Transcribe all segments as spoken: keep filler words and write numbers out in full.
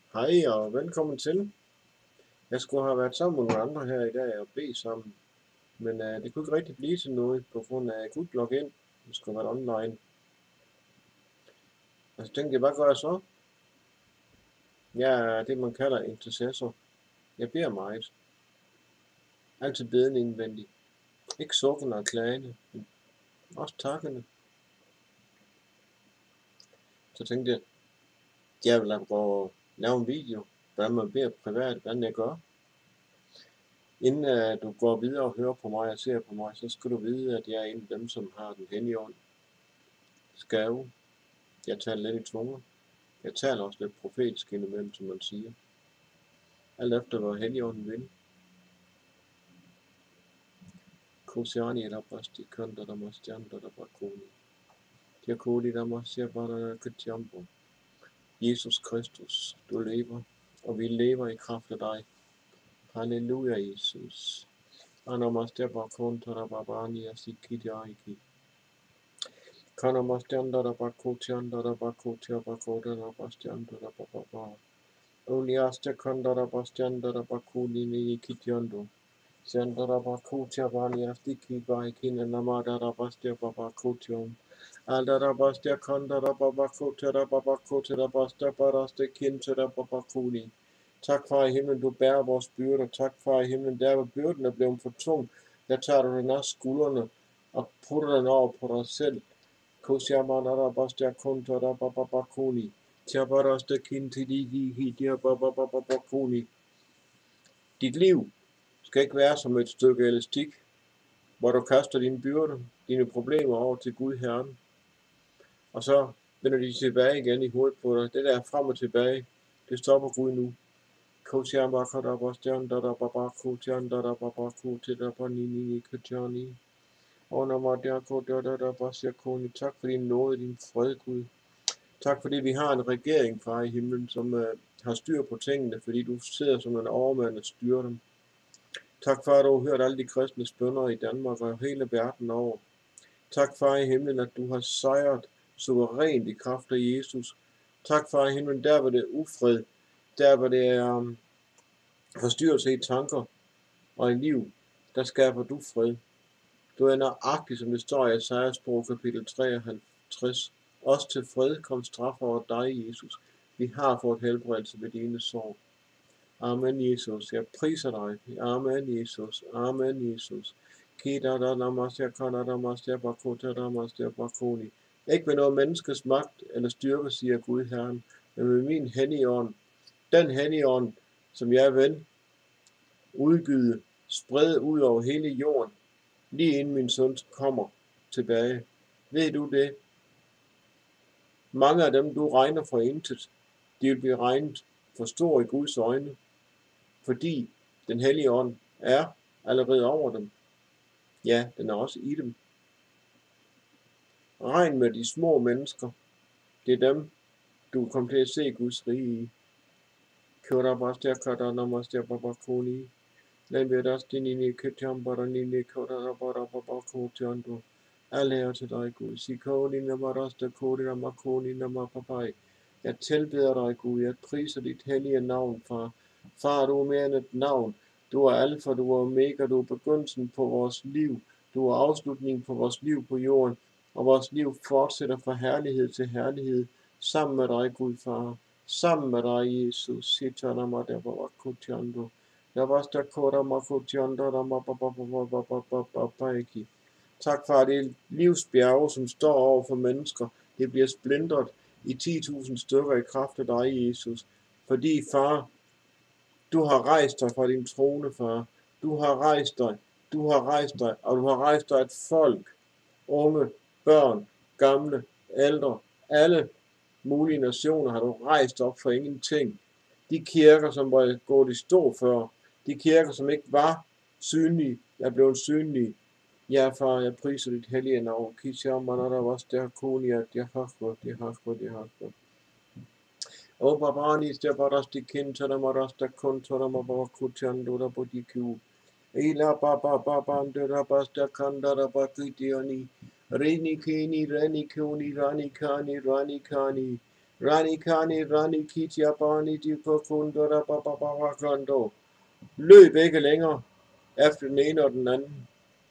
Hej og velkommen til. Jeg skulle have været sammen med nogle andre her i dag og bede sammen, men uh, det kunne ikke rigtig blive til noget på grund af, at jeg kunne ikke logge ind. Det skulle være online. Og så tænkte jeg, hvad gør jeg så? Jeg er det, man kalder intercessor. Jeg beder meget. Altid bedende indvendigt. Ikke sukkende og klagende, men også takkende. Så tænkte jeg, jeg vil prøve at lave en video, hvordan man beder privat, hvordan jeg gør. Inden uh, du går videre og hører på mig og ser på mig, så skal du vide, at jeg er en af dem, som har den hellige ånd. Skave. Jeg taler lidt i tunger. Jeg taler også lidt profetisk indimellem, som man siger. Alt efter hvad Helligånden vil. Kosiani eller basti kanda der mastjanda der bakoni. Diakoli der mastjabana kutjambo. Jesus Kristus, du lever, og vi lever i kraft af dig. Halleluja, Jesus. Anamastjabakon der babani asikidjaiki. Kanamastjanda der bakotjanda der bakotjabakoda der bastjanda der bababa. Oliaste kandara bastjandara bakuni ni kityondo. Sandara bakutia bania stiki baikina namadara bastia babakutium. Aldara bastia kandara babakutera babakutera bastia baraste kintera babakuni. Tak far i himlen, du bærer vores byrder. Tak far i himlen, der hvor byrden er blevet for tung, der tager du den af skuldrene og putter den over på dig selv. Kosiamanara bastia kundera babakuni. Dit liv skal ikke være som et stykke elastik, hvor du kaster dine byrder, dine problemer over til Gud Herren, og så vender de tilbage igen i hovedet på dig. Det der frem og tilbage, det stopper Gud nu. Tak for din nåde, din fred, Gud. Tak fordi vi har en regering, far i himlen, som uh, har styr på tingene, fordi du sidder som en overmand og styrer dem. Tak for, at du har hørt alle de kristne bønner i Danmark og hele verden over. Tak far i himlen, at du har sejret suverænt i kraft af Jesus. Tak far i himlen, der hvor det er ufred, der hvor det er um, forstyrrelse i tanker og i liv, der skaber du fred. Du er nøjagtig, som det står i Esajas bog, kapitel treoghalvtreds. Også til fred kom straf over dig, Jesus. Vi har fået helbredelse ved dine sår. Amen, Jesus. Jeg priser dig. Amen, Jesus. Amen, Jesus. Ikke med noget menneskes magt eller styrke, siger Gud Herren, men med min hellige ånd. Den hellige ånd, som jeg vil udgyde, sprede ud over hele jorden, lige inden min søn kommer tilbage. Ved du det? Mange af dem, du regner for intet, de vil blive regnet for stor i Guds øjne, fordi den hellige ånd er allerede over dem. Ja, den er også i dem. Regn med de små mennesker. Det er dem, du kommer til at se Guds rige i. Alle ære til dig, Gud. Jeg tilbeder dig, Gud. Jeg priser dit hellige navn, far. Far, du er mere end et navn. Du er alfa, du er omega, du er begyndelsen på vores liv. Du er afslutningen på vores liv på jorden. Og vores liv fortsætter fra herlighed til herlighed. Sammen med dig, Gud, far. Sammen med dig, Jesus. Tak for det livsbjerge, som står over for mennesker. Det bliver splintret i ti tusind stykker i kraft af dig, Jesus. Fordi, far, du har rejst dig fra din trone, far. Du har rejst dig, du har rejst dig, og du har rejst dig et folk. Unge, børn, gamle, ældre, alle mulige nationer har du rejst op for ingenting. De kirker, som var gået i stå før, de kirker, som ikke var synlige, er blevet synlige. Ja, far, jeg priser dit hellige navn. O babani der barasti kintana marasta kontona mabakutandura bodiku. Ila baba babandura basta kandara bakitiani. Reni kini reni kuni rani kani rani kani. Rani kani rani kitya bani di kokundo da baba baba kondo. Løb ikke længere efter den ene og den anden.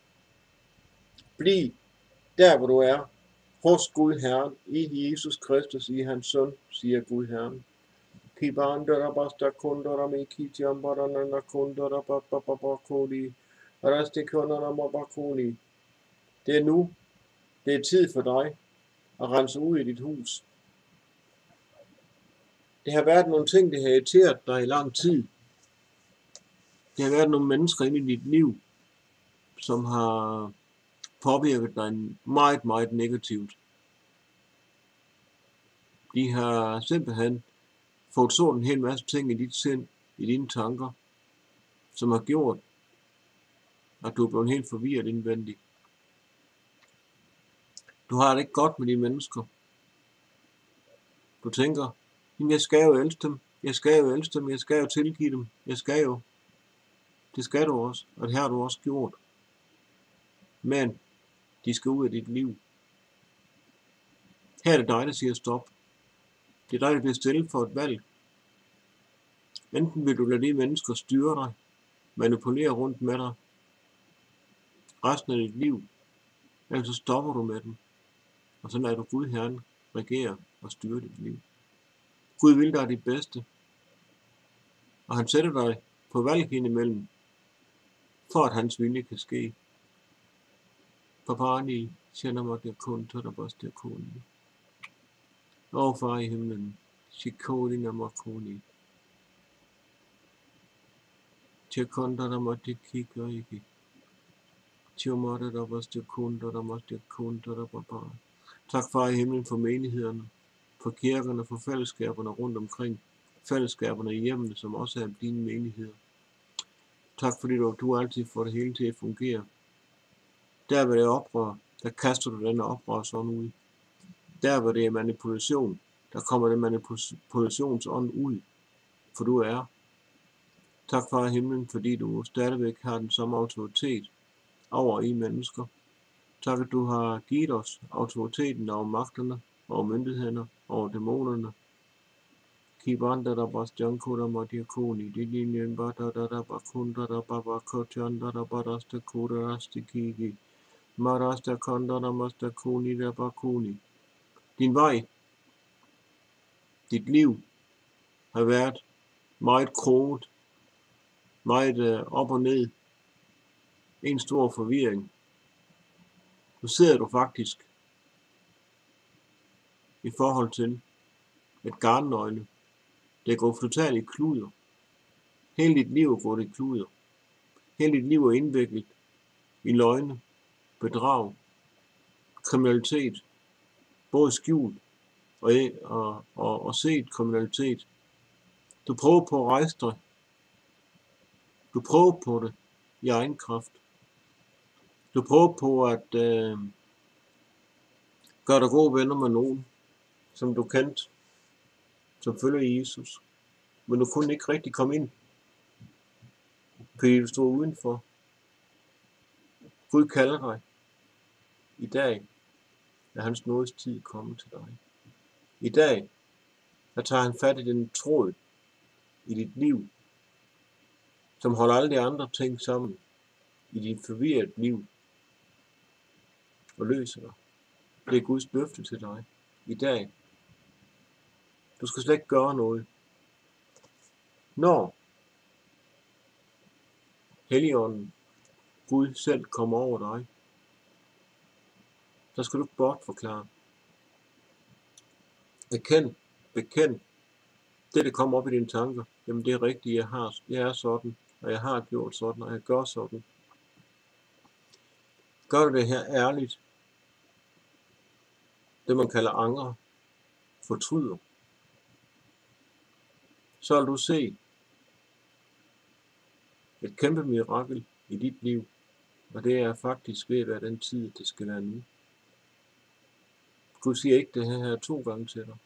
Bliv der, hvor du er, hos Gud Herren, i Jesus Kristus, i hans søn, siger Gud Herren. Kibandara basta kundara mi kitiam baranana kundara baba baba kodi. Rastikundara mabakoni. Det er nu. Det er tid for dig at rense ud i dit hus. Det har været nogle ting, der har irriteret dig i lang tid. Det har været nogle mennesker inde i dit liv, som har påvirket dig meget, meget negativt. De har simpelthen fået så en hel masse ting i dit sind, i dine tanker, som har gjort, at du er blevet helt forvirret indvendigt. Du har det ikke godt med de mennesker. Du tænker, jamen jeg skal jo elske dem, jeg skal jo elske dem, jeg skal jo tilgive dem, jeg skal jo. Det skal du også, og det har du også gjort. Men de skal ud af dit liv. Her er det dig, der siger stop. Det er dig, der bliver stillet for et valg. Enten vil du lade de mennesker styre dig, manipulere rundt med dig resten af dit liv, eller så stopper du med dem, og så lader du Gud Herren regere og styre dit liv. Gud vil dig det bedste, og han sætter dig på valg indimellem, for at hans vilje kan ske. Papani, kender mig der kun, til der bare der kun. Og far i himlen, Shikodi namakoni. Tjekonda der måtte kigge ikke. Tjomada der var der kun, der måtte kun, der var bare. Tak far i himlen for menighederne, for kirkerne, for fællesskaberne rundt omkring. Fællesskaberne i hjemmene, som også er dine menigheder. Tak fordi du, du altid får det hele til at fungere. Der hvor det er oprør, der kaster du denne oprørsånd ud. Der hvor det er manipulation, der kommer det manipulationsånd ud. For du er. Tak far i himlen, fordi du stadigvæk har den samme autoritet over i mennesker. Tak at du har givet os autoriteten over magterne, over myndighederne, over dæmonerne. Kibanda der bastianko der madiakoni, de linjen bada der der bakunda der babakotjanda der badasta kuda rastikigi, marasta kanda der mastakoni der bakuni. Din vej, dit liv, har været meget kroget, meget øh, op og ned, en stor forvirring. Nu sidder du faktisk i forhold til et garnnøgle. Det går totalt i kluder. Hele dit liv går det i kluder. Hele dit liv er indviklet i løgne, bedrag, kriminalitet, både skjult og, og, og, og set kriminalitet. Du prøver på at rejse dig. Du prøver på det i egen kraft. Du prøver på at øh, gøre dig gode venner med nogen, som du kendte, som følger Jesus. Men du kunne ikke rigtig komme ind, fordi du stod udenfor. Gud kalder dig. I dag er hans nådes tid kommet til dig. I dag, der tager han fat i den tråd i dit liv, som holder alle de andre ting sammen i dit forvirret liv, og løser dig. Det er Guds løfte til dig i dag. Du skal slet ikke gøre noget. Når Helligånden, Gud selv, kommer over dig, så skal du ikke bortforklare. Bekend, bekend det, der kommer op i dine tanker. Jamen det er rigtigt, jeg, har, jeg er sådan, og jeg har gjort sådan, og jeg gør sådan. Gør du det her ærligt, det man kalder anger, fortryder, så vil du se et kæmpe mirakel i dit liv, og det er faktisk ved at være den tid, det skal være nu. Gud siger ikke det her to gange til dig.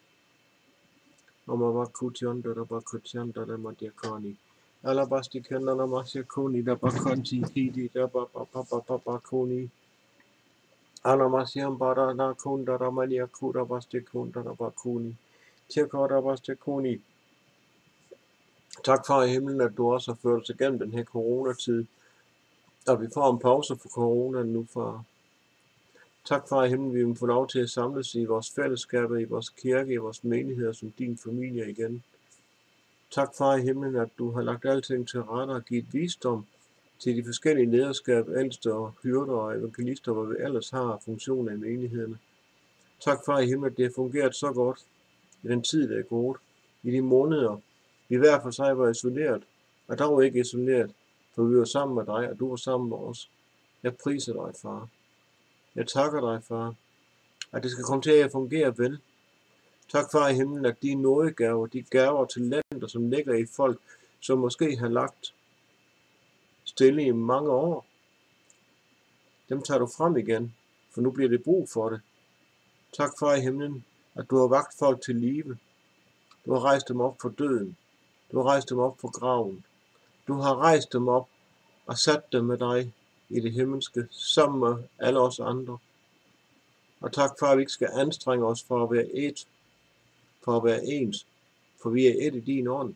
Om var kutjanda der var kutjanda der var diakoni. Alabasti kender der var diakoni der var konti kidi der var papa papa koni. Alamasiam bara na kunda der var diakura var stikunda der var koni. Tjekorabastakoni. Tak, far i himlen, at du også har ført os igennem den her coronatid, og vi får en pause for corona nu, far. Tak, far i himlen, vi vil få lov til at samles i vores fællesskaber, i vores kirke, i vores menigheder som din familie igen. Tak, far i himlen, at du har lagt alting til rette og givet visdom til de forskellige lederskab, ældste og hyrder og evangelister, hvor vi ellers har funktioner i menighederne. Tak, far i himlen, at det har fungeret så godt i den tid, der er gået, i de måneder, vi hver for sig var isoleret, og der var ikke isoleret, for vi var sammen med dig, og du var sammen med os. Jeg priser dig, far. Jeg takker dig, far, at det skal komme til at fungere vel. Tak, far i himlen, at de nådegaver, de gaver til talenter, som ligger i folk, som måske har lagt stille i mange år, dem tager du frem igen, for nu bliver det brug for det. Tak, far i himlen, at du har vakt folk til live. Du har rejst dem op for døden. Du har rejst dem op for graven. Du har rejst dem op og sat dem med dig i det himmelske, sammen med alle os andre. Og tak, far, at vi ikke skal anstrenge os for at være et, for at være ens, for vi er et i din ånd.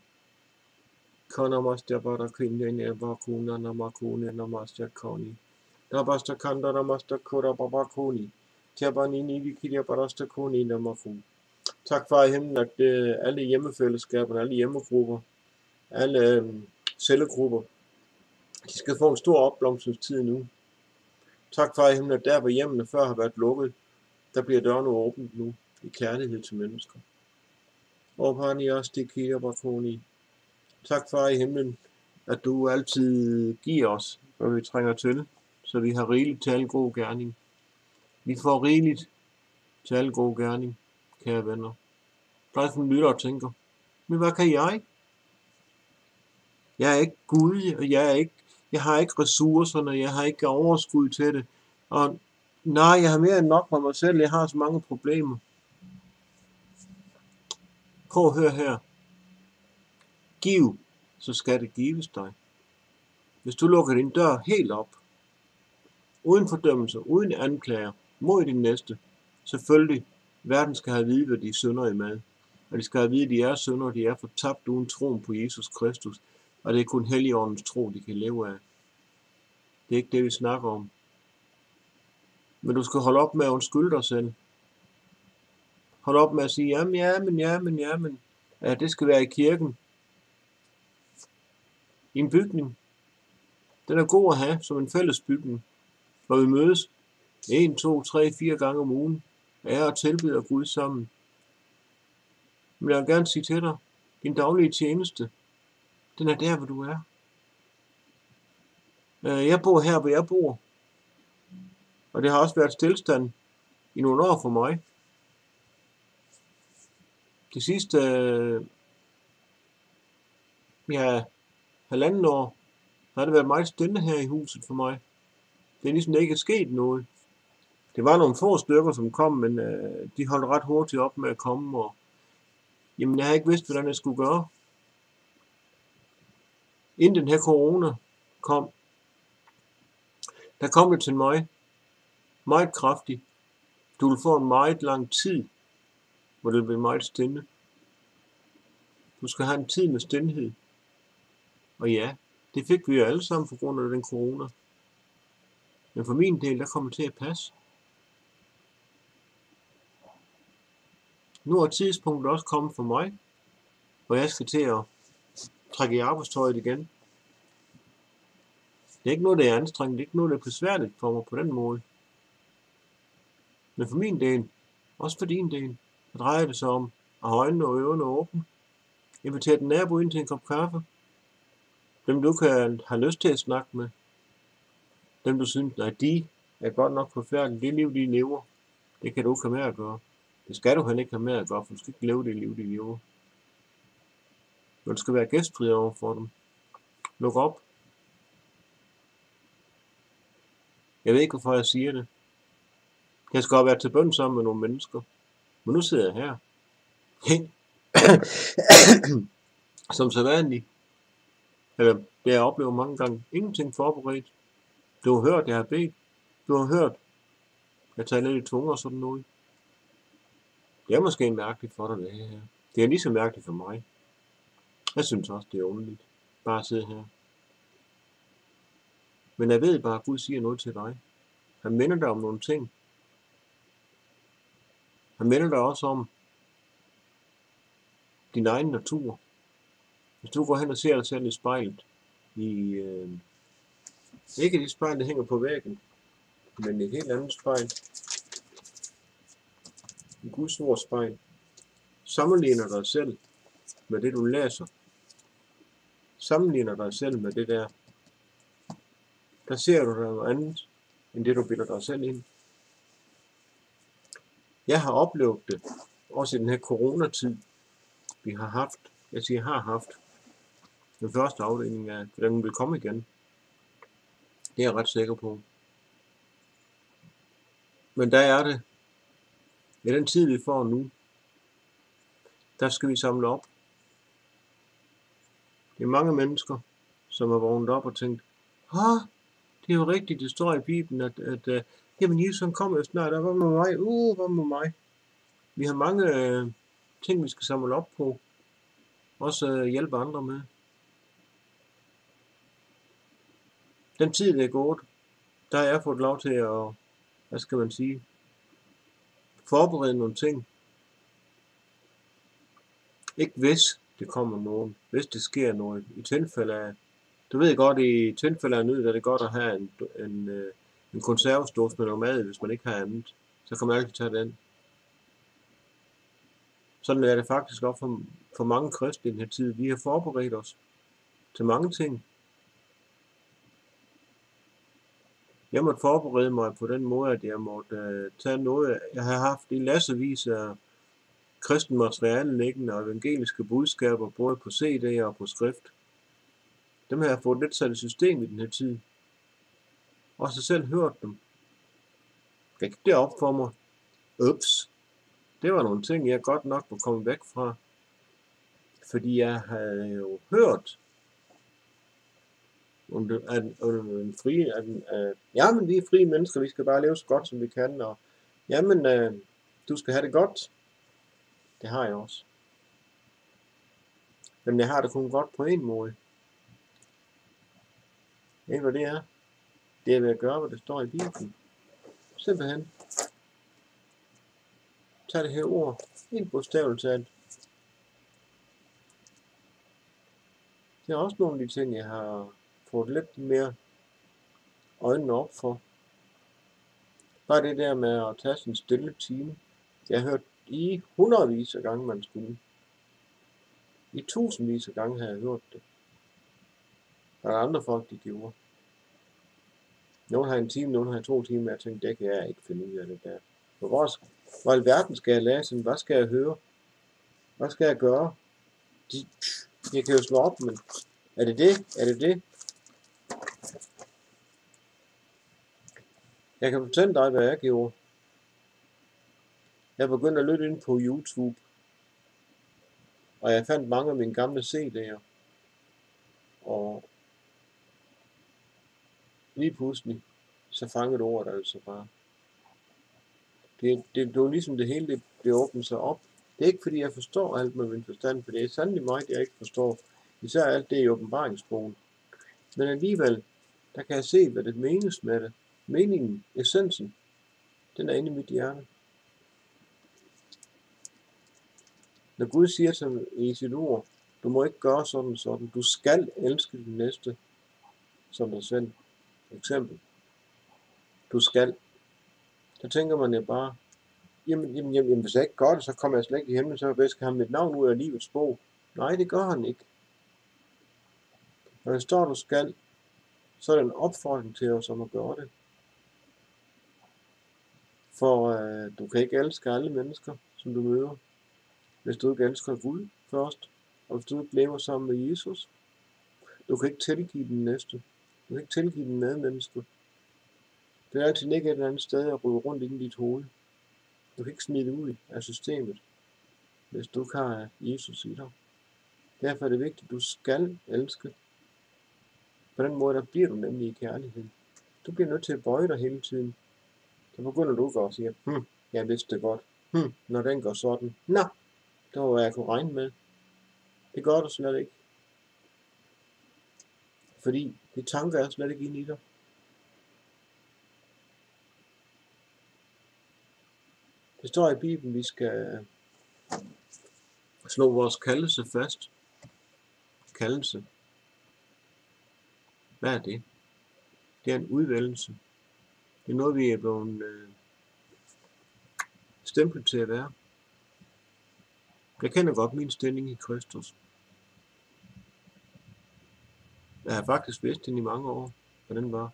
Tak, far i himlen, at øh, alle hjemmefællesskaber, alle hjemmegrupper, alle øh, cellegrupper, de skal få en stor opblomstringstid nu. Tak, far i himlen, at der hvor hjemmene før har været lukket, der bliver dørene åbent nu i kærlighed til mennesker. Tak, far i himlen, at du altid giver os, hvad vi trænger til, så vi har rigeligt til alle gode gerning. Vi får rigeligt til alle gode gerning, kære venner. Der er sådan en lytter og tænker, men hvad kan jeg? Jeg er ikke Gud, og jeg, er ikke, jeg har ikke ressourcerne, jeg har ikke overskud til det. Og nej, jeg har mere end nok med mig selv, jeg har så mange problemer. Prøv at høre her. Giv, så skal det gives dig. Hvis du lukker din dør helt op, uden fordømmelse, uden anklager, mod din næste, selvfølgelig, verden skal have at vide, hvad de synder i mad. Og de skal have at vide, at de er synder, og de er fortabt uden troen på Jesus Kristus. Og det er kun Helligåndens tro, de kan leve af. Det er ikke det, vi snakker om. Men du skal holde op med at undskylde dig selv. Hold op med at sige, jamen, jamen, jamen, jamen. Ja, det skal være i kirken. I en bygning. Den er god at have som en fælles bygning, hvor vi mødes en, to, tre, fire gange om ugen, ære og tilbeder Gud sammen. Men jeg vil gerne sige til dig, din daglige tjeneste, den er der, hvor du er. Jeg bor her, hvor jeg bor. Og det har også været stillestand i nogle år for mig. De sidste, ja, halvanden år, har det været meget stille her i huset for mig. Det er ligesom ikke sket noget. Det var nogle få stykker, som kom, men øh, de holdt ret hurtigt op med at komme. Og, jamen, jeg har ikke vidst, hvordan jeg skulle gøre. Inden den her corona kom, der kom det til mig meget kraftigt. Du vil få en meget lang tid, hvor det vil blive meget stille. Du skal have en tid med stillhed. Og ja, det fik vi jo alle sammen på grund af den corona. Men for min del, der kommer til at passe. Nu er tidspunktet også kommet for mig, hvor jeg skal til at trække i arbejdstøjet igen. Det er ikke noget, der er anstrengende. Det er ikke noget, der er besværligt for mig på den måde. Men for min del, også for din del, der drejer det sig om at have øjnene og ørerne åbne. Invitere den nabo ind til en kop kaffe. Dem du kan have lyst til at snakke med. Dem du synes, at de er godt nok forfærdelige. Det liv, de lever, det kan du ikke have med at gøre. Det skal du heller ikke have med at gøre, for du skal ikke leve det liv, de lever. Men du skal være gæstfri over for dem. Luk op. Jeg ved ikke, hvorfor jeg siger det. Jeg skal godt være til bøn sammen med nogle mennesker. Men nu sidder jeg her. Som sædvanligt. Eller det jeg oplever mange gange. Ingenting forberedt. Du har hørt, jeg har bedt. Du har hørt, jeg tager lidt i tunge og sådan noget. Det er måske mærkeligt for dig, det her. Det er lige så mærkeligt for mig. Jeg synes også, det er underligt. Bare at sidde her. Men jeg ved bare, at Gud siger noget til dig. Han minder dig om nogle ting. Han minder dig også om din egen natur. Hvis du går hen og ser dig selv i spejlet, i, øh, ikke det spejl, der hænger på væggen, men et helt andet spejl, en Guds ord spejl, sammenligner dig selv med det, du læser, sammenligner dig selv med det der, der ser du noget andet, end det, du bilder dig selv ind. Jeg har oplevet det, også i den her coronatid, vi har haft, jeg siger har haft, den første afdeling af, hvordan den vil komme igen. Det er jeg ret sikker på. Men der er det, i den tid, vi får nu, der skal vi samle op. Det er mange mennesker, som har vågnet op og tænkt, ah, det er jo rigtigt, det står i Bibelen, at, at, at jamen Jesus kommer jo snart, og hvad med mig? Uh, hvad med mig? Vi har mange øh, ting, vi skal samle op på. Også øh, hjælpe andre med. Den tid, der er gået, der har jeg fået lov til at, hvad skal man sige, forberede nogle ting. Ikke hvis det kommer nogen, hvis det sker noget. I tilfælde af, du ved godt, i tilfælde af nød, er det godt at have en, en, en konservesdåse med noget mad, hvis man ikke har andet. Så kan man altid tage den. Sådan er det faktisk også for, for mange kristne i den her tid. Vi har forberedt os til mange ting. Jeg måtte forberede mig på den måde, at jeg måtte uh, tage noget. Jeg har haft i lassevis af kristen materiale liggende og evangeliske budskaber, både på C D og på skrift. Dem har jeg fået lidt sat i system i den her tid. Og så selv hørt dem. Jeg gik det op for mig. Ups. Det var nogle ting, jeg godt nok må komme væk fra. Fordi jeg havde jo hørt, at, en fri, at, at jamen, vi er frie mennesker, vi skal bare leve så godt, som vi kan. Og jamen, øh, du skal have det godt. Det har jeg også. Men jeg har det kun godt på en måde. Ved hvad det er? Det er ved at gøre, hvad det står i Bibelen. Simpelthen. Tag det her ord. Helt bogstaveligt talt. Det er også nogle af de ting, jeg har fået lidt mere øjnene op for. Bare det der med at tage sådan en stille time. Jeg har hørt i hundredvis af gange, man skulle. I tusindvis af gange har jeg hørt det. Der er andre folk, de gjorde. Nogle har en time, nogle har to timer. Jeg tænkte, det kan jeg ikke finde ud af det der. For hvor, hvor alverden skal jeg læse? Hvad skal jeg høre? Hvad skal jeg gøre? De, jeg kan jo slå op, men er det det? Er det det? Jeg kan fortælle dig, hvad jeg gjorde. Jeg begyndte at lytte ind på YouTube. Og jeg fandt mange af mine gamle C D'er. Og lige pludselig, så fangede ordet altså bare. Det, det, det var ligesom det hele, det, det åbnede sig op. Det er ikke fordi, jeg forstår alt med min forstand, for det er sandelig meget, jeg ikke forstår. Især alt det i åbenbaringsbogen. Men alligevel, der kan jeg se, hvad det menes med det. Meningen, essensen, den er inde i mit hjerte. Når Gud siger til i sit ord, du må ikke gøre sådan og sådan, du skal elske din næste som dig selv. For eksempel, du skal. Så tænker man jo bare, jamen, jamen, jamen hvis jeg ikke gør det, så kommer jeg slet ikke i himlen, så visker han mit navn ud af livets bog. Nej, det gør han ikke. Når der står, du skal, så er det en opfordring til os om at gøre det. For øh, du kan ikke elske alle mennesker, som du møder, hvis du ikke elsker Gud først, og hvis du ikke lever sammen med Jesus. Du kan ikke tilgive den næste. Du kan ikke tilgive den medmennesker. Det er altid ikke et eller andet sted at ryge rundt i dit hoved. Du kan ikke smide det ud af systemet, hvis du ikke har Jesus i dig. Derfor er det vigtigt, at du skal elske. På den måde, der bliver du nemlig i kærlighed. Du bliver nødt til at bøje dig hele tiden. Så begynder du ikke at sige, hm, jeg vidste det godt. Hm, når den går sådan. Nå, Det var, hvad jeg kunne regne med. Det gør du slet ikke. Fordi de tanker er slet ikke inde i dig. Det står i Bibelen, vi skal slå vores kaldelse fast. Kaldelse. Hvad er det? Det er en udvælgelse. Det er noget, vi er blevet øh, stemplet til at være. Jeg kender godt min stilling i Kristus. Jeg har faktisk vidst den i mange år, hvordan den var.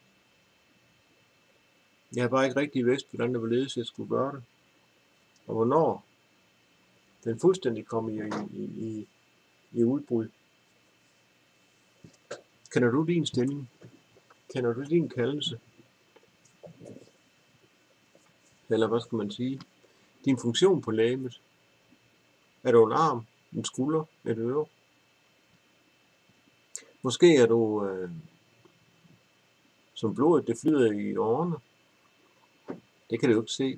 Jeg har bare ikke rigtig vidst, hvordan det var ledes, jeg skulle gøre det. Og hvornår den fuldstændig kom i, i, i, i udbrud. Kender du din stilling? Kender du din kaldelse? Eller hvad skal man sige? Din funktion på legemet. Er du en arm, en skulder, et øre? Måske er du øh, som blodet, det flyder i årene. Det kan du jo ikke se.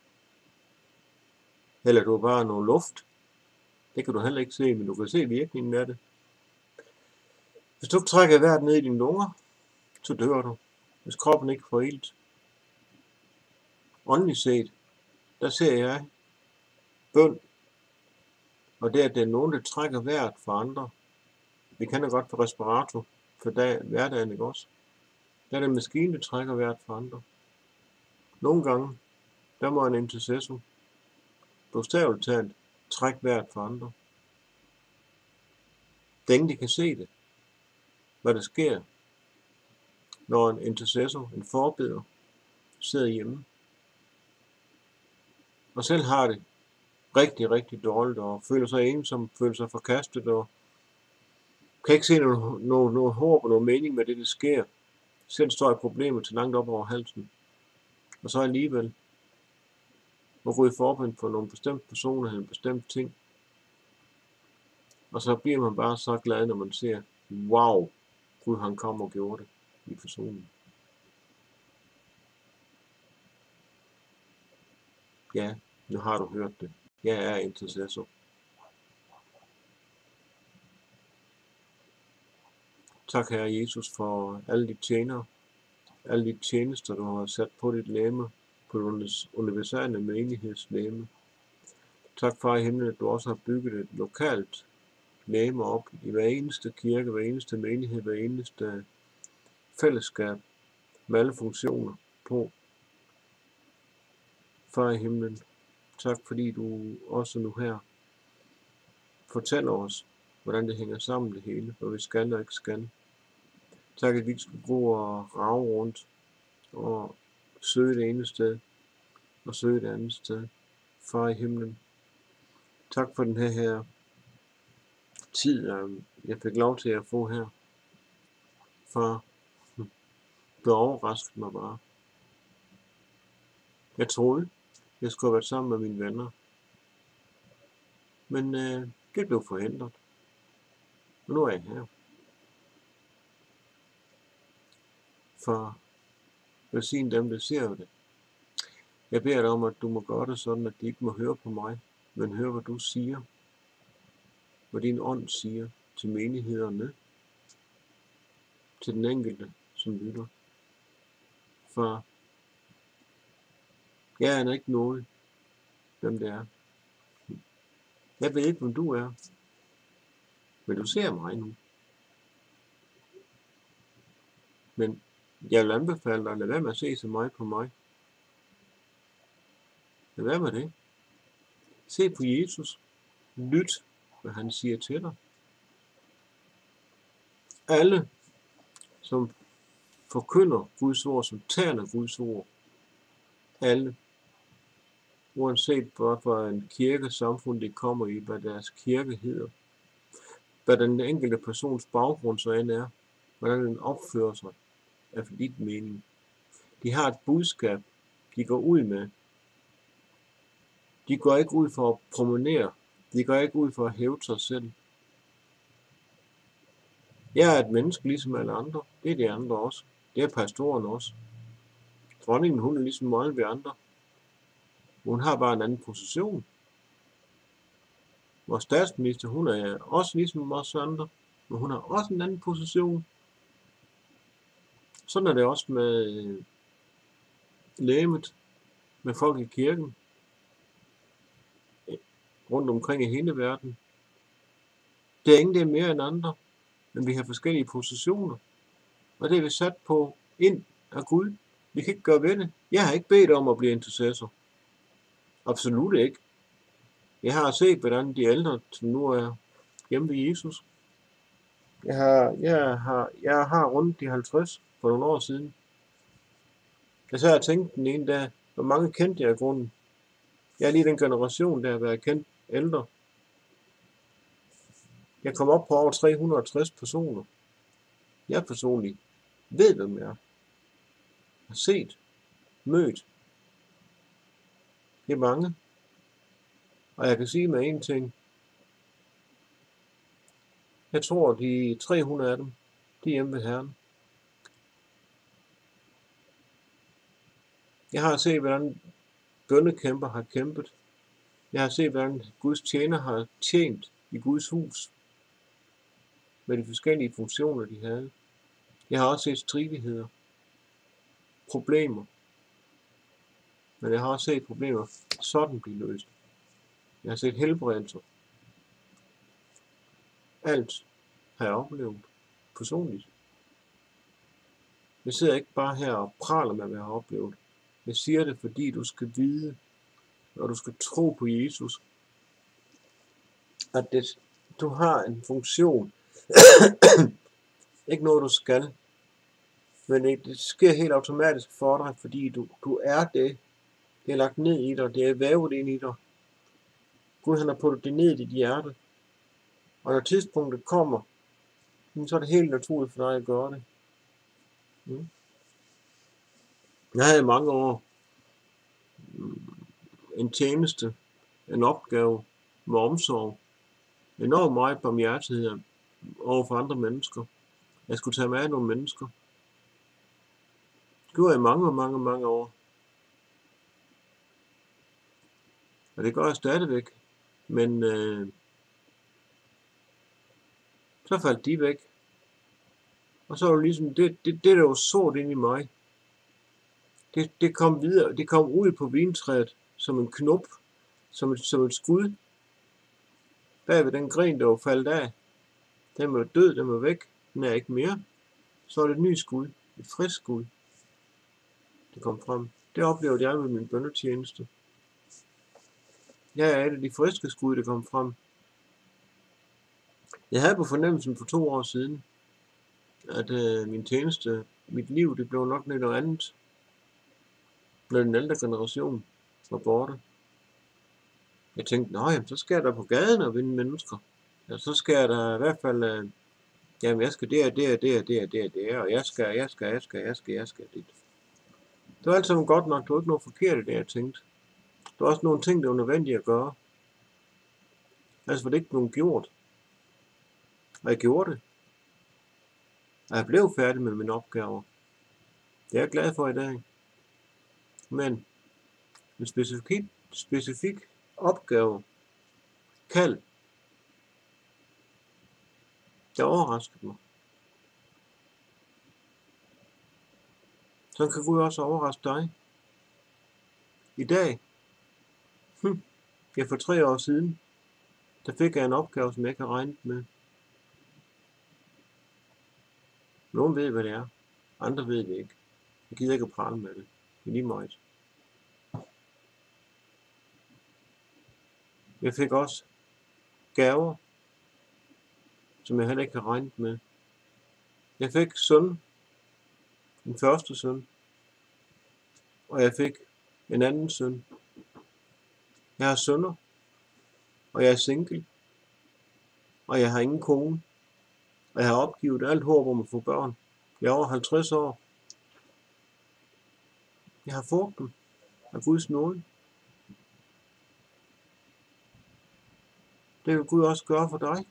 Eller du er bare noget luft. Det kan du heller ikke se, men du kan se virkningen af det. Hvis du ikke trækker vejret ned i dine lunger, så dør du. Hvis kroppen ikke får ilt. Åndeligt set, der ser jeg bøn. Og det er, at det er nogen, der trækker vejret for andre. Vi kan da godt få respirator for dag, hverdagen, ikke også? Der er det en maskine, der trækker vejret for andre. Nogle gange, der må en intercessor bogstaveligt talt trække vejret for andre. Det er ingen, de kan se det. Hvad der sker, når en intercessor, en forbeder, sidder hjemme og selv har det rigtig, rigtig dårligt og føler sig ensom, føler sig forkastet og kan ikke se noget, noget, noget håb og noget mening med det, der sker. Selv står i problemer til langt op over halsen. Og så alligevel må gå i forbund for nogle bestemte personer eller en bestemt ting. Og så bliver man bare så glad, når man ser, wow, Gud han kom og gjorde det i personen. Ja, nu har du hørt det. Jeg er intercessor. Tak, Herre Jesus, for alle de tjenere, alle de tjenester, du har sat på dit legeme, på det universelle menighedslegeme. Tak, Far i himlen, at du også har bygget et lokalt legeme op i hver eneste kirke, hver eneste menighed, hver eneste fællesskab med alle funktioner på. Far i himlen, tak fordi du også nu her fortæller os, hvordan det hænger sammen det hele, hvad vi skal og ikke skal. Tak, at vi ikke skal gå og rage rundt og søge det ene sted og søge det andet sted. Far i himlen, tak for den her, her tid, jeg fik lov til at få her. Far, du overraskede mig bare. Jeg troede, jeg skulle have været sammen med mine venner. Men øh, det blev forhindret. Og nu er jeg her. For velsign dem, der ser det. Jeg beder dig om, at du må gøre det sådan, at de ikke må høre på mig, men høre, hvad du siger. Hvad din ånd siger til menighederne. Til den enkelte, som lytter. For jeg er ikke noget, hvem det er. Jeg ved ikke, hvem du er. Men du ser mig nu. Men jeg vil anbefale dig at lade være med at se så meget på mig. Lad være med det. Se på Jesus. Lyt, hvad han siger til dig. Alle, som forkynder Guds ord, som taler Guds ord. Alle. Uanset hvad for en kirkesamfund de kommer i, hvad deres kirke hedder. Hvad den enkelte persons baggrund så end er. Hvordan den opfører sig. Er for dit mening. De har et budskab, de går ud med. De går ikke ud for at promenere. De går ikke ud for at hæve sig selv. Jeg er et menneske ligesom alle andre. Det er de andre også. Det er pastoren også. Dronningen, hun er ligesom alle vi andre. Hun har bare en anden position. Vores statsminister, hun er også ligesom os andre, men hun har også en anden position. Sådan er det også med lægemet, med folk i kirken, rundt omkring i hele verden. Det er ingen, der er mere end andre, men vi har forskellige positioner. Og det er vi sat på ind af Gud. Vi kan ikke gøre ved det. Jeg har ikke bedt om at blive intercessor. Absolut ikke. Jeg har set, hvordan de ældre, som nu er hjemme ved Jesus. Jeg har, jeg har, jeg har rundt de halvtreds for nogle år siden. Jeg så har tænkt den ene dag, hvor mange kendte jeg i grunden. Jeg er lige den generation, der har været kendt ældre. Jeg kom op på over tre hundrede og tres personer. Jeg personligt ved, hvem jeg er. Har set, mødt. Det er mange. Og jeg kan sige med en ting. Jeg tror, de tre hundrede af dem, de er hjemme ved Herren. Jeg har set, hvordan bønnekæmper har kæmpet. Jeg har set, hvordan Guds tjener har tjent i Guds hus. Med de forskellige funktioner, de havde. Jeg har også set stridigheder. Problemer. Men jeg har også set problemer sådan blive løst. Jeg har set helbredelser. Alt har jeg oplevet personligt. Jeg sidder ikke bare her og praler med, hvad jeg har oplevet. Jeg siger det, fordi du skal vide, og du skal tro på Jesus, at det, du har en funktion. Ikke noget, du skal. Men det, det sker helt automatisk for dig, fordi du, du er det. Det er lagt ned i dig. Det er vævet ind i dig. Gud, han har puttet det ned i dit hjerte. Og når tidspunktet kommer, så er det helt naturligt for dig at gøre det. Mm. Jeg havde i mange år en tjeneste, en opgave med omsorg. Enormt meget barmhjertighed over for andre mennesker. Jeg skulle tage mig af nogle mennesker. Det gjorde jeg i mange, mange, mange år. Og det gør jeg stadigvæk. Men øh, så faldt de væk. Og så var det ligesom, det, det, det der var sået ind i mig. Det, det kom videre, det kom ud på vintræet som en knop, som et, som et skud. Bag ved den gren, der var faldet af. Den var død, den var væk. Den er ikke mere. Så er det et nyt skud. Et frisk skud. Det kom frem. Det oplevede jeg med min bønnetjeneste. Jeg er et af de friske skud, der kom frem. Jeg havde på fornemmelsen for to år siden, at øh, min tjeneste, mit liv, det blev nok lidt noget andet, når den ældre generation var borte. Jeg tænkte, nå jamen, så skal jeg da på gaden og vinde mennesker. Ja, så skal jeg da i hvert fald, øh, jamen jeg skal der, der, der, der, der, der, og jeg skal, jeg skal, jeg skal, jeg skal, jeg skal dit. Det var alt sammen godt nok, det var ikke noget forkert i det, jeg tænkte. Der var også nogle ting, der var nødvendige at gøre. Altså var det ikke blevet gjort. Og jeg gjorde det. Og jeg blev færdig med mine opgaver. Det er jeg glad for i dag. Men en specifik, specifik opgave, kald, det overraskede mig. Så kan Gud også overraske dig. I dag, hm, ja for tre år siden, der fik jeg en opgave, som jeg ikke har regnet med. Nogen ved, hvad det er. Andre ved det ikke. Jeg gider ikke at prale med det. Det er lige meget. Jeg fik også gaver, som jeg heller ikke har regnet med. Jeg fik søn, den første søn, og jeg fik en anden søn. Jeg har sønner, og jeg er single, og jeg har ingen kone, og jeg har opgivet alt håb om at få børn. Jeg er over halvtreds år. Jeg har fået dem af Guds nåde. Det vil Gud også gøre for dig.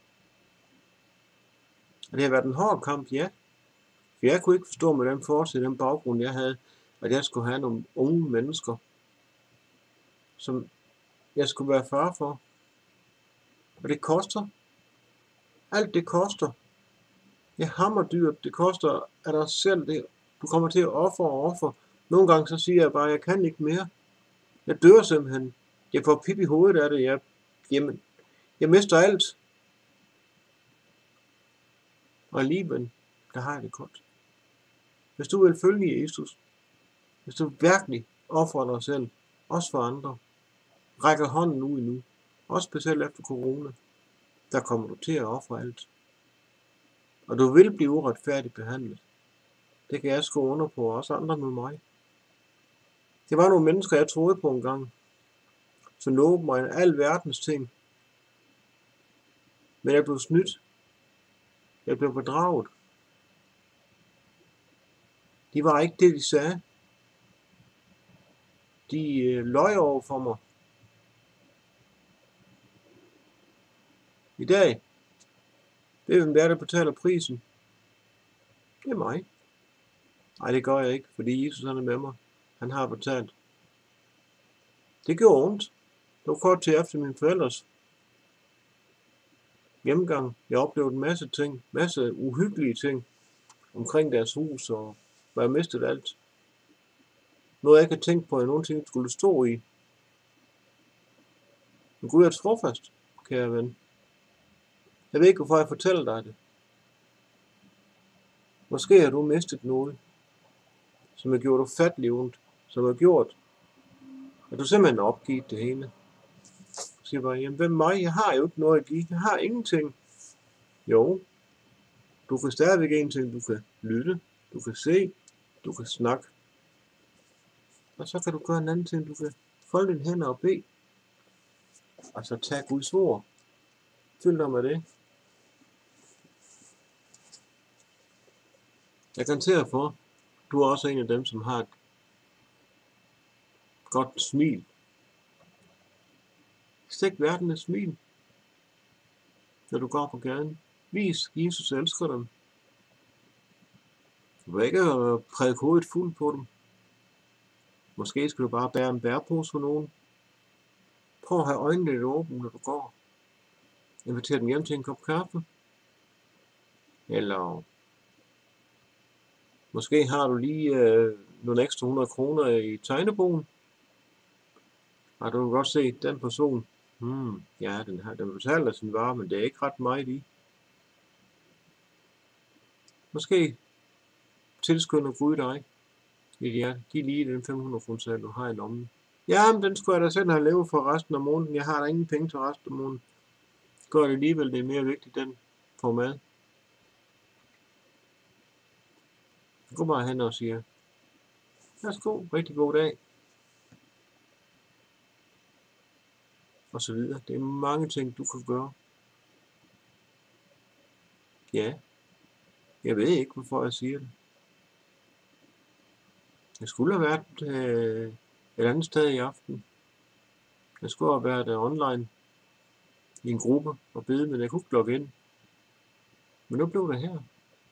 Og det har været en hård kamp, ja. For jeg kunne ikke forstå med den fortsæt, den baggrund jeg havde, at jeg skulle have nogle unge mennesker, som jeg skulle være far for. Og det koster. Alt det koster. Det er hammerdyrt. Det koster af dig selv. Det, du kommer til at ofre og ofre. Nogle gange så siger jeg bare, jeg kan ikke mere. Jeg dør simpelthen. Jeg får pip i hovedet af det. Jeg, jamen, jeg mister alt. Og alligevel, der har jeg det godt. Hvis du vil følge Jesus, hvis du virkelig offrer dig selv, også for andre, rækker hånden ud nu, også specielt efter corona, der kommer du til at ofre alt. Og du vil blive uretfærdigt behandlet. Det kan jeg skrive under på, også andre med mig. Det var nogle mennesker, jeg troede på en gang, som lovede mig en al verdens ting. Men jeg blev snydt. Jeg blev bedraget. De var ikke det, de sagde. De øh, løj over for mig. I dag, ved hvem det er, der betaler prisen? Det er mig. Nej, det gør jeg ikke, fordi Jesus han er med mig. Han har betalt. Det gjorde ondt. Det var kort tid efter mine forældres hjemgang. Jeg oplevede en masse ting, masse uhyggelige ting omkring deres hus, og hvor jeg mistede alt. Noget jeg ikke havde tænkt på, at jeg nogensinde skulle stå i. Men Gud er trofast, kære ven. Jeg ved ikke, hvorfor jeg fortæller dig det. Måske har du mistet noget, som har gjort ufattelig ondt, som har gjort, at du simpelthen har opgivet det hele. Du siger bare, jamen hvem mig? Jeg har jo ikke noget at give. Jeg har ingenting. Jo, du kan stadigvæk en ting. Du kan lytte, du kan se, du kan snakke. Og så kan du gøre en anden ting. Du kan folde dine hænder og bede. Og så tage Guds ord. Fyld dig med det. Jeg garanterer for, du er også en af dem, som har et godt smil. Stik verden et smil, når du går på gaden. Vis, Jesus elsker dem. Du vil ikke prædike hovedet fuld på dem. Måske skal du bare bære en bærepose for nogen. Prøv at have øjnene lidt åbne, når du går. Inviter dem hjem til en kop kaffe. Eller måske har du lige øh, nogle ekstra hundrede kroner i tegnebogen. Og du kan godt se, den person, hmm, ja, den, har, den betaler sin vare, men det er ikke ret meget i. Måske tilskynder Gud dig i dit hjerte. Giv lige den fem hundrede kroner, du har i lommen. Ja, men den skulle jeg da selv have levet for resten af måneden. Jeg har da ingen penge til resten af måneden. Gør det alligevel, det er mere vigtigt, den får mad. Gå bare hen og siger, værsgo, rigtig god dag. Og så videre. Det er mange ting, du kan gøre. Ja, jeg ved ikke, hvorfor jeg siger det. Jeg skulle have været øh, et andet sted i aften. Jeg skulle have været øh, online i en gruppe og bede, men jeg kunne ikke logge ind. Men nu blev det her.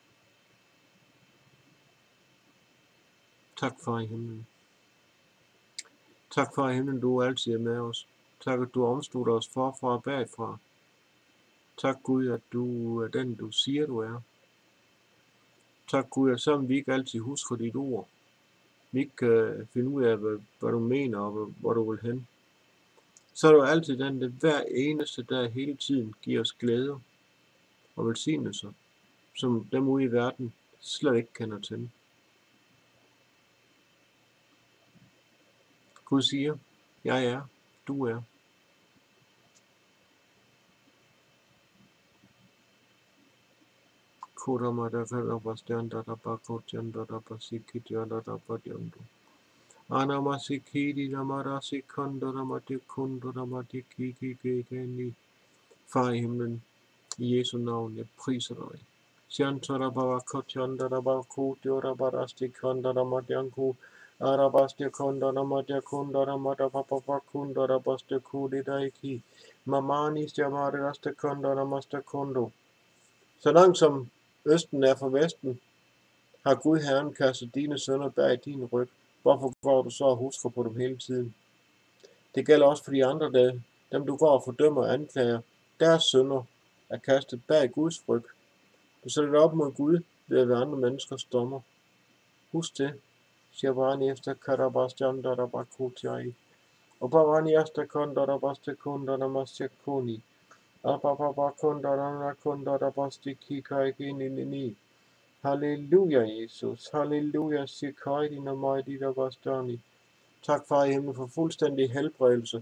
Tak, far i himlen. Tak, far i himlen, du er altid med os. Tak, at du omslutter os forfra og bagfra. Tak, Gud, at du er den, du siger, du er. Tak, Gud, at sammen vi ikke altid husker dit ord. Vi ikke kan finde ud af, hvad, hvad du mener og hvor, hvor du vil hen. Så er du altid den, der hver eneste dag hele tiden giver os glæder og velsignelser, som dem ude i verden slet ikke kender til. Gud siger, jeg er, du er. Far i himlen, i Jesu navn, jeg priser dig. Arabaste kondana matya kondana mata papa kondana baste kudi daiki. Mamani stjamare raste kondana master kondo. Så langt som Østen er fra Vesten, har Gud Herren kastet dine sønner bag din ryg. Hvorfor går du så og husker på dem hele tiden? Det gælder også for de andre, der, dem du går og fordømmer og anklager. deres synder er kastet bag Guds ryg. Du sætter dig op mod Gud ved at være andre menneskers dommer. Husk det. Shabani efter Karabastian, der der bakutiai. Og Bavani efter Konda, der baste Kunda, der maste Kuni. Og Baba Kunda, der Kunda, der baste Kikai Gini. Halleluja, Jesus. Halleluja, Sikai, din og mig, dit og Bastani. Tak, far i himlen, for fuldstændig helbredelse.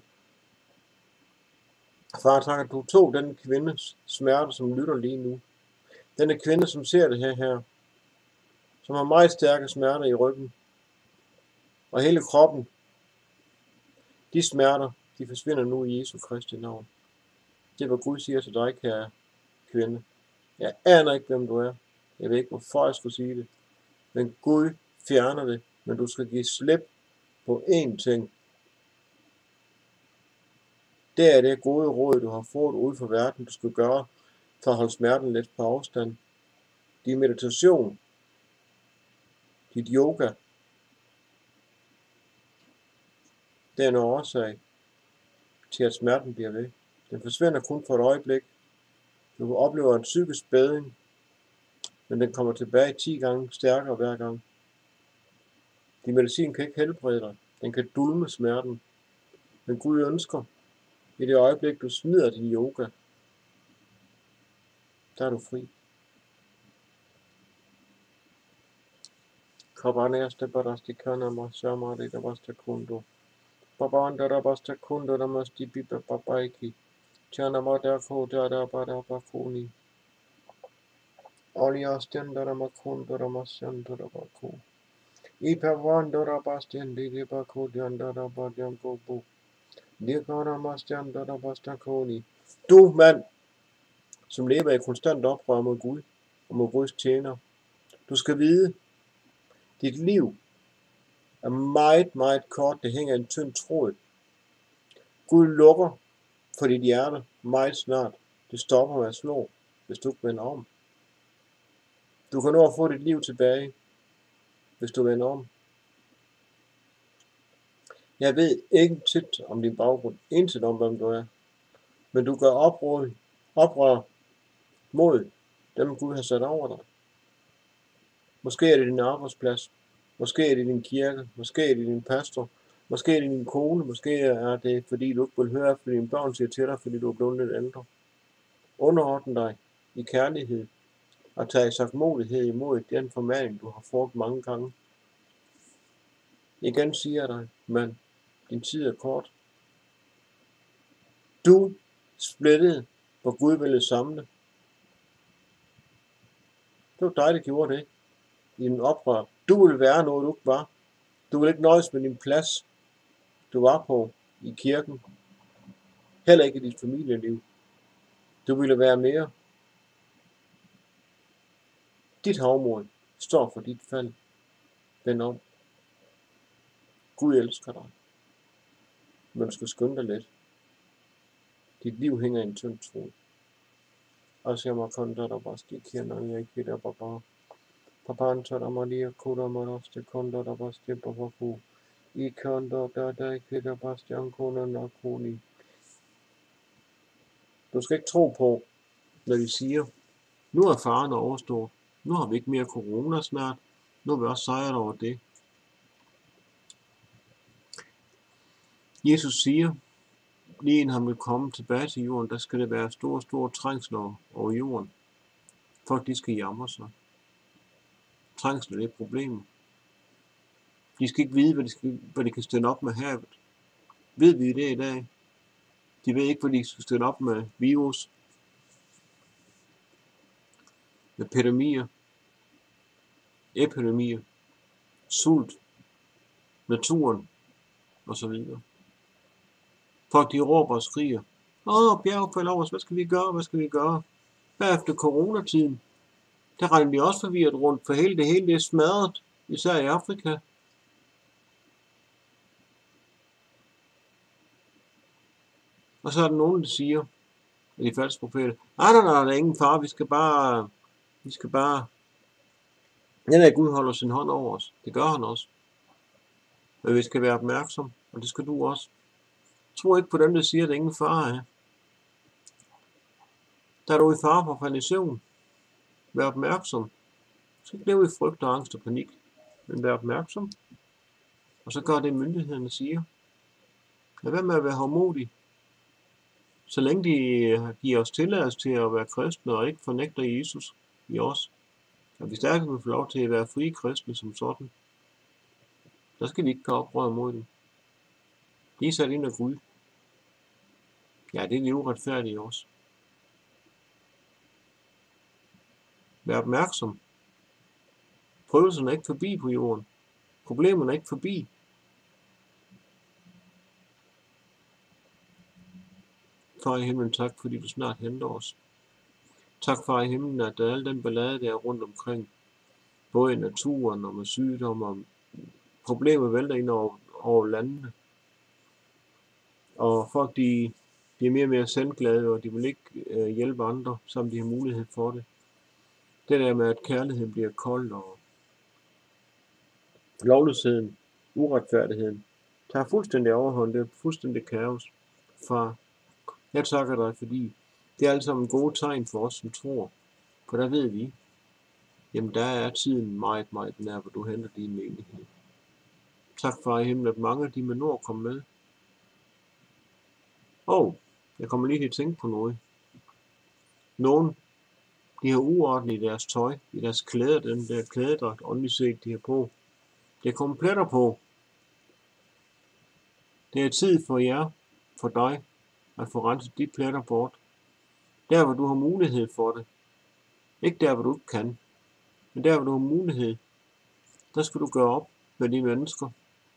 Far, tak, at du tog den kvindes smerte, som lytter lige nu. Denne kvinde, som ser det her, her, som har meget stærke smerter i ryggen og hele kroppen. De smerter, de forsvinder nu i Jesu Kristi navn. Det er, hvad Gud siger til dig, kære kvinde. Jeg aner ikke, hvem du er. Jeg ved ikke, hvorfor jeg skulle sige det. Men Gud fjerner det, men du skal give slip på én ting. Det er det gode råd, du har fået ud for verden, du skal gøre for at holde smerten lidt på afstand. Din meditation, dit yoga, det er en årsag til, at smerten bliver ved. Den forsvinder kun for et øjeblik. Du oplever en psykisk bedring, men den kommer tilbage ti gange stærkere hver gang. Din medicin kan ikke helbrede dig. Den kan dulme smerten. Men Gud ønsker, i det øjeblik, du smider din yoga, der er du fri. Kabanæste barastikana mashamari der bastakundo. Babanda der bastakundo der masti biba babaiki. Chana madako dada bada bakuni. Oliasten der makundo der masyanto der baku. Ipavando der basten de baku dianda der badyan gobu. Dirkana masyanto der bastakoni. Du mand, som lever i konstant oprør mod Gud og mod Guds tjener. Du skal vide, dit liv er meget, meget kort. Det hænger en tynd tråd. Gud lukker for dit hjerte meget snart. Det stopper med at slå, hvis du ikke vender om. Du kan nå at få dit liv tilbage, hvis du vender om. Jeg ved ikke tit om din baggrund, intet om hvem du er. Men du gør oprør, oprør mod dem Gud har sat over dig. Måske er det din arbejdsplads. Måske er det din kirke. Måske er det din pastor. Måske er det din kone. Måske er det, fordi du ikke vil høre, fordi dine børn siger til dig, fordi du er blevet lidt ældre. Underordne dig i kærlighed og tage sagtmodighed imod den formaning, du har fået mange gange. Igen siger jeg dig, men din tid er kort. Du splittede, hvor Gud ville samle. Det var dig, der gjorde det. I din oprør. Du ville være noget, du ikke var. Du ville ikke nøjes med din plads, du var på i kirken. Heller ikke i dit familieliv. Du ville være mere. Dit havmod står for dit fald. Vend om. Gud elsker dig. Men du skal skynde dig lidt. Dit liv hænger i en tynd tråd. Og så jeg må komme der, der bare stikker her, når jeg ikke ved der bare. Papanta der Maria Kuda Maraste Konda der Baste Babaku. I Konda der der ikke der Baste Ankona Nakuni. Du skal ikke tro på, når de siger, nu er faren overstået. Nu har vi ikke mere corona snart. Nu er vi også sejret over det. Jesus siger, lige inden han vil komme tilbage til jorden, der skal det være store, store trængsler over jorden. Folk, de skal jamre sig. Trængsler, det er et problem. De skal ikke vide, hvad de, skal, hvad de kan stille op med havet. Ved vi det i dag? De ved ikke, hvad de skal stille op med virus, med epidemier, epidemier, sult, naturen osv. Folk, de råber og skriger. Åh, bjerg falder over os, hvad skal vi gøre, hvad skal vi gøre? Bagefter coronatiden, der regner de også forvirret rundt, for hele det hele det er smadret, især i Afrika. Og så er der nogen, der siger, at de falske profeter, nej, nej, nej, der er ingen far, vi skal bare, vi skal bare, den der Gud holder sin hånd over os, det gør han også. Men vi skal være opmærksom, og det skal du også. Tro ikke på dem, der siger, at der ingen far er. Der er du i fare for at falde i søvn. Vær opmærksom. Du skal ikke leve i frygt og angst og panik, men vær opmærksom. Og så gør det, myndighederne siger. Lad være med at være hårdmodig. Så længe de giver os tilladelse til at være kristne og ikke fornægter Jesus i os, og vi stadig vil få lov til at være frie kristne som sådan, så skal vi ikke gøre oprør mod dem. De er sat ind af Gud. Ja, det er de uretfærdige også. Vær opmærksom. Prøvelserne er ikke forbi på jorden. Problemerne er ikke forbi. Far i himlen, tak fordi du snart henter os. Tak, far i himlen, at der er al den ballade, der er rundt omkring, både i naturen og med sygdom og problemer vælter ind over, over landene. Og folk, de bliver mere og mere sendglade, og de vil ikke øh, hjælpe andre, som de har mulighed for det. Det der med, at kærligheden bliver kold, og lovløsheden, uretfærdigheden, tager fuldstændig overhånd. Det er fuldstændig kaos. Far, jeg takker dig, fordi det er alt sammen gode tegn for os, som tror. For der ved vi, jamen der er tiden meget, meget nær, hvor du henter din menighed. Tak, far i himlen, at mange af de med nord kom med. Og jeg kommer lige til at tænke på noget. Nogen, de har uorden i deres tøj, i deres klæder, den der klædedragt, åndeligt set, de har på. Det er kommet pletter på. Det er tid for jer, for dig, at få renset de pletter bort. Der, hvor du har mulighed for det. Ikke der, hvor du ikke kan. Men der, hvor du har mulighed, der skal du gøre op med de mennesker,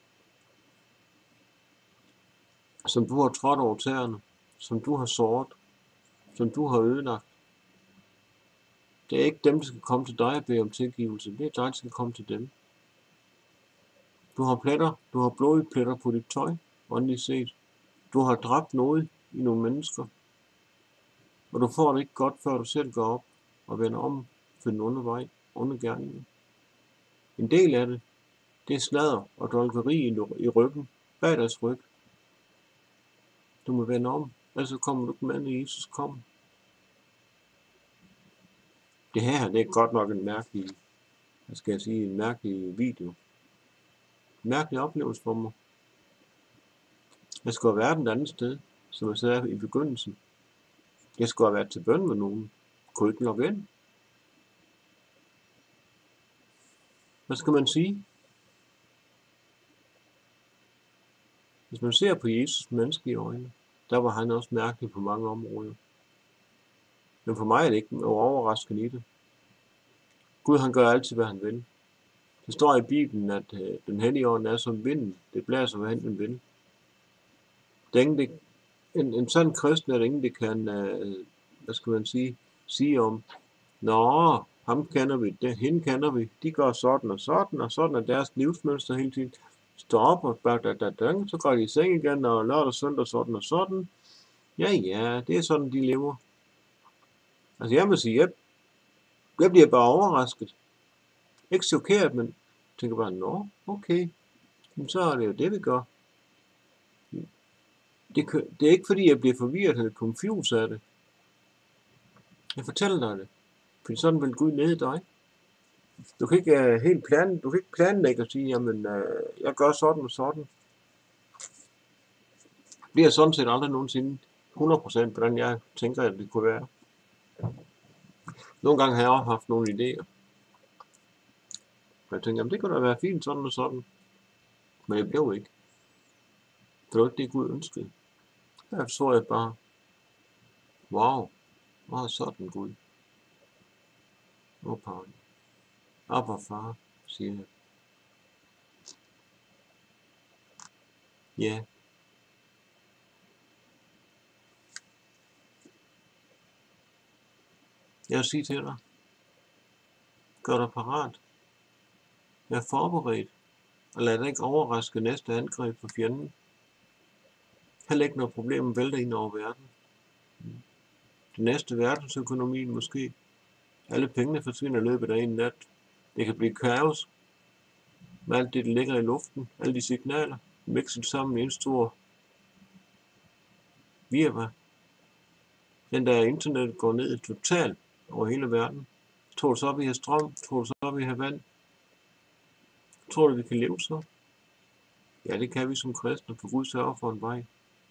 som du har trådt over tæerne, som du har såret, som du har ødelagt. Det er ikke dem, der skal komme til dig og bede om tilgivelse. Det er dig, der skal komme til dem. Du har pletter, du har blodige pletter på dit tøj, åndeligt set. Du har dræbt noget i nogle mennesker. Og du får det ikke godt, før du selv går op og vender om for den onde vej, onde gerninger. En del af det, det er sladder og dolkeri i ryggen, bag deres ryg. Du må vende om, ellers kommer du ikke med, når Jesus kommer. Det her, det er godt nok en mærkelig, hvad skal jeg sige, en mærkelig video. En mærkelig oplevelse for mig. Jeg skulle have været et andet sted, som jeg sagde i begyndelsen. Jeg skulle have været til bøn med nogen. Kunne ikke logge ind. Hvad skal man sige? Hvis man ser på Jesus menneske i øjnene, der var han også mærkelig på mange områder. Men for mig er det ikke noget overraskende i det. Gud, han gør altid, hvad han vil. Det står i Bibelen, at øh, den hellige ånd er som vinden. Det blæser, hvad han den vil. Det er ingen, det, en, en sådan kristen er det ingen, det kan, øh, hvad skal man sige, sige om, nå, ham kender vi, det, hende kender vi, de gør sådan og sådan, og sådan er deres livsmønster hele tiden. Står op og da, da, da, da, så går de i seng igen, og lørdag, søndag, sådan og sådan. Ja, ja, det er sådan, de lever. Altså, jeg må sige, jeg, jeg bliver bare overrasket. Ikke chokeret, men tænker bare, nå, okay, men så er det jo det, vi gør. Det, det er ikke fordi, jeg bliver forvirret eller confused af det. Jeg fortæller dig det. Fordi sådan vil Gud lede dig. Du kan ikke uh, helt plan, du kan ikke planlægge og sige, jamen, uh, jeg gør sådan og sådan. Det bliver sådan set aldrig nogensinde hundrede procent, hvordan jeg tænker, at det kunne være. Nogle gange har jeg også haft nogle idéer. Og jeg tænker, jamen det kunne da være fint sådan og sådan. Men jeg blev ikke. Det var ikke det, Gud ønskede. Her så jeg bare, wow, meget sådan Gud. Opa, op og far, siger jeg. Ja. Jeg vil sige til dig, gør dig parat. Vær forberedt, og lad dig ikke overraske næste angreb for fjenden. Heller ikke noget problem vælter ind over verden. Den næste verdensøkonomi måske. Alle pengene forsvinder i løbet af en nat. Det kan blive kaos. Med alt det, der ligger i luften. Alle de signaler. Mixet sammen i en stor virvar. Den der internet går ned totalt over hele verden. Tror du så, vi har strøm? Tror du så, vi har vand? Tror du, vi kan leve så? Ja, det kan vi som kristne, for Gud sørger for en vej.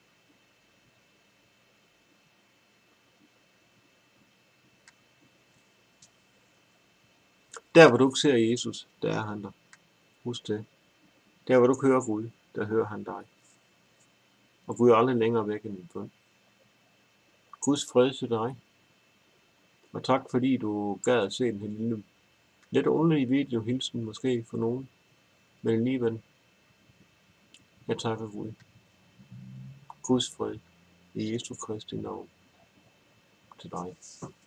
Der hvor du ikke ser Jesus, der er han der. Husk det. Der hvor du hører Gud, der hører han dig. Og Gud er aldrig længere væk end din bøn. Guds fred til dig. Og tak fordi du gad at se en lille, lidt underlig video, hilsen måske for nogen. Men alligevel, jeg takker Gud. Guds fred i Jesu Kristi navn til dig.